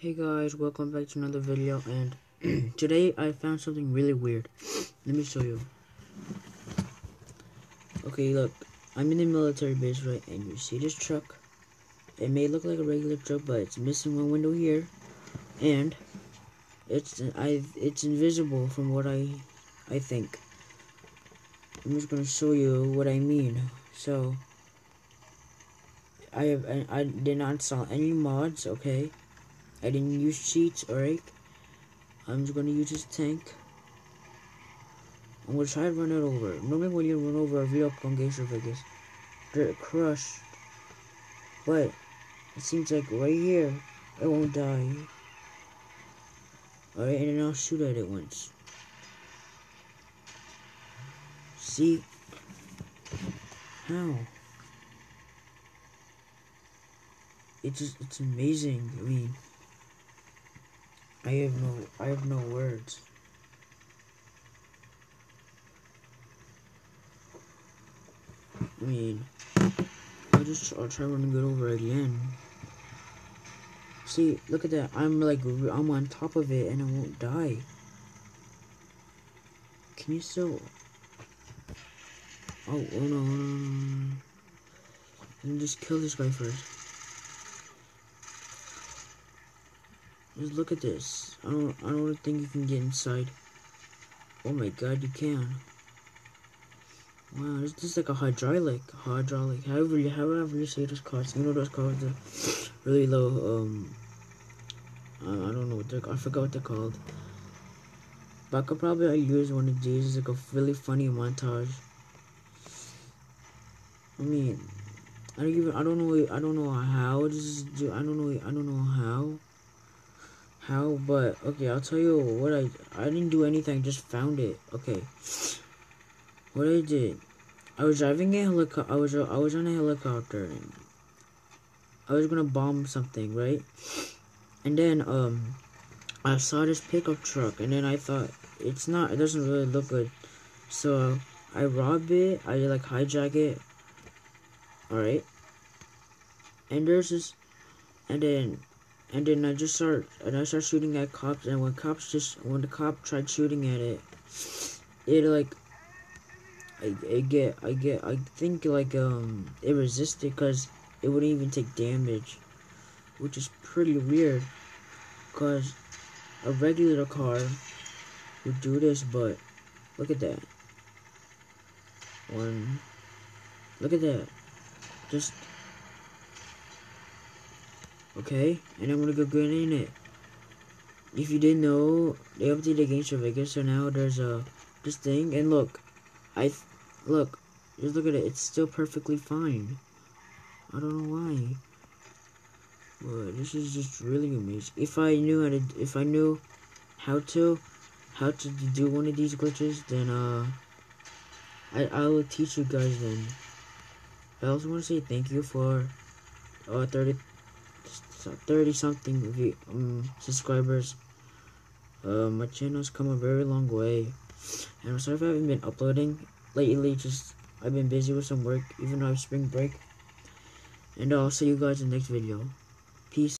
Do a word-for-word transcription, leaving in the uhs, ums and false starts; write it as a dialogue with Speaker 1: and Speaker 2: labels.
Speaker 1: Hey guys, welcome back to another video, and today I found something really weird. Let me show you. Okay, look, I'm in the military base, right, and you see this truck. It may look like a regular truck, but it's missing one window here, and it's I it's invisible from what I I think. I'm just gonna show you what I mean. So I have I, I did not install any mods, okay. I didn't use cheats, alright? I'm just gonna use this tank. I'm gonna try to run it over. Normally when you run over a vehicle on Gangster Vegas, they're crushed. But it seems like right here, it won't die. Alright, and then I'll shoot at it once. See? How? It's just, it's amazing. I mean, I have no, I have no words. I mean, I'll just, I'll try running it over again. See, look at that. I'm like, I'm on top of it and it won't die. Can you still? Oh, oh no, no, no, no. Let me just kill this guy first. Just look at this. I don't, I don't think you can get inside. Oh my god, you can. Wow, this is like a hydraulic, hydraulic. However, however you say those cars, you know those cars are really low. Um, I, I don't know what they're. I forgot what they're called. But I could probably use one of these as like a really funny montage. I mean, I don't even. I don't know. I don't know how this is. Do I don't know. I don't know how. How, but okay. I'll tell you what I. I didn't do anything. Just found it. Okay. What I did. I was driving a helicopter. I was I was on a helicopter. And I was gonna bomb something, right? And then um, I saw this pickup truck, and then I thought it's not. It doesn't really look good, so I robbed it. I like hijack it. All right. And there's this, and then, and then I just start and I start shooting at cops. And when cops just when the cop tried shooting at it, it like. I, I get, I get, I think like, um, it resisted because it wouldn't even take damage, which is pretty weird, because a regular car would do this, but look at that. One, look at that. Just, okay, and I'm gonna go get in it. If you didn't know, they updated Gangster Vegas, so now there's a, this thing, and look. I, look, just look at it, it's still perfectly fine. I don't know why. But this is just really amazing. If I knew how to, if I knew how to, how to do one of these glitches, then, uh, I, I will teach you guys then. I also want to say thank you for, uh, thirty, thirty something, um, subscribers. Uh, my channel's come a very long way. And I'm sorry if I haven't been uploading lately, just I've been busy with some work, even though I have spring break. And I'll see you guys in the next video. Peace.